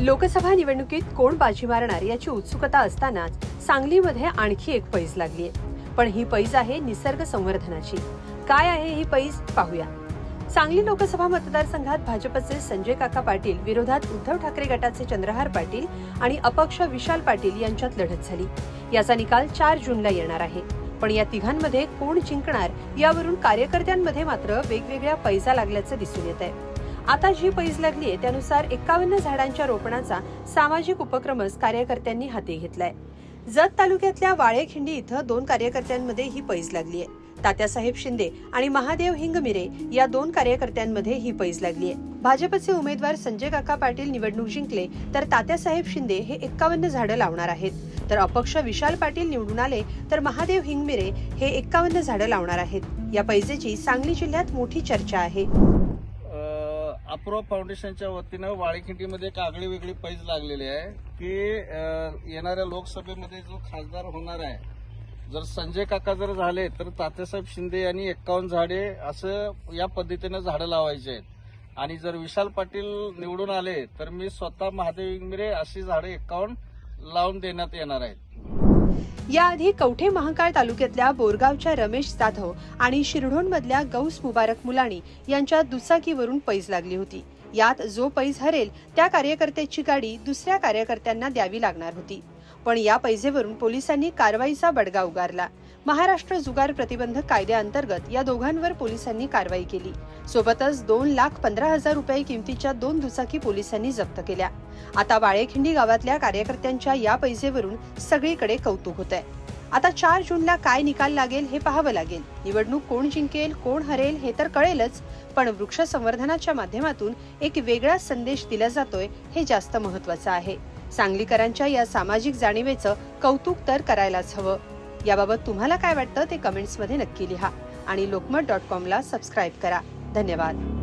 लोकसभा निवडणुकीत कोण बाजी मारणार याची उत्सुकता असतानाच सांगलीमध्ये आणखी एक पैज लागली आहे। पण ही पैज आहे निसर्ग संवर्धनाची। काय आहे ही पैज पाहूया। सांगली लोकसभा मतदारसंघात भाजपचे संजय काका पाटील विरोधात उद्धव ठाकरे गटाचे चंद्रहार पाटील आणि अपक्ष विशाल पाटील यांच्यात लढत झाली। याचा निकाल 4 जूनला येणार आहे। पण या तिघांमध्ये कोण जिंकणार यावरून कार्यकर्त्यांमध्ये मात्र वेगवेगळ्या पैजा लागल्याचे दिसून येत आहे। आता जी पैज लागलीये त्यानुसार 51 झाडांच्या रोपणाचा सामाजिक उपक्रमच कार्यकर्त्यांनी हाती घेतलाय। जत तालुक्यातल्या वाळेखिंडी इथं 2 कार्यकर्त्यांमध्ये ही पैज लागलीये। तात्यासाहेब शिंदे आणि महादेव हिंगमिरे या 2 कार्यकर्त्यांमध्ये ही पैज लागलीये। भाजपचे उमेदवार संजय काका पाटील निवडणूक जिंकले तर तात्यासाहेब शिंदे हे 51 झाडं लावणार आहेत, तर अपक्ष विशाल पाटील निवडून आले तर महादेव हिंगमिरे हे 51 झाडं लावणार आहेत। या पैजेची सांगली जिल्ह्यात मोठी चर्चा आहे। अप्रो फाउंडेशनच्या वतीनं वाळेखिंडीमध्ये एक आगळी वेगळी पैज लागलेली आहे की येणाऱ्या लोकसभेमध्ये जो खासदार होणार आहे, जर संजय काका जर झाले तर तात्यासाहेब शिंदे यांनी 51 झाडे असं या पद्धतीनं झाडं लावायची आहेत आणि जर विशाल पाटील निवडून आले तर मी स्वतः महादेव हिंगमिरे अशी झाडे 51 लावून देण्यात येणार आहेत। याआधी कवठे महांकाळ तालुक्यातल्या बोरगावच्या रमेश जाधव आणि शिरढोणमधल्या गौस मुबारक मुलाणी यांच्या दुचाकीवरून पैज लागली होती। यात जो पैज हरेल त्या कार्यकर्त्याची गाडी दुसऱ्या कार्यकर्त्यांना द्यावी लागणार होती। पण या पैजेवरून पोलिसांनी कारवाईचा बडगा उगारला। महाराष्ट्र जुगार प्रतिबंधक कायद्याअंतर्गत या दोघांवर पोलिसांनी कारवाई केली। सोबतच 2,15,000 रुपये किमतीच्या 2 दुचाकी पोलिसांनी जप्त केल्या। आता वाळेखिंडी गावातल्या कार्यकर्त्यांच्या या पैजेवरून सगळीकडे कौतुक होत आहे। आता 4 जूनला काय निकाल लागेल हे पाहावं लागेल। निवडणूक कोण जिंकेल कोण हरेल हे तर कळेलच, पण वृक्ष संवर्धनाच्या माध्यमातून एक वेगळा संदेश दिला जातोय हे जास्त महत्त्वाचं आहे। सांगलीकरांच्या या सामाजिक जाणीवेचं कौतुक तर करायलाच हवं। याबाबत तुम्हाला काय वाटतं ते कमेंट्समध्ये नक्की लिहा आणि lokmat.com ला सबस्क्राईब करा। धन्यवाद।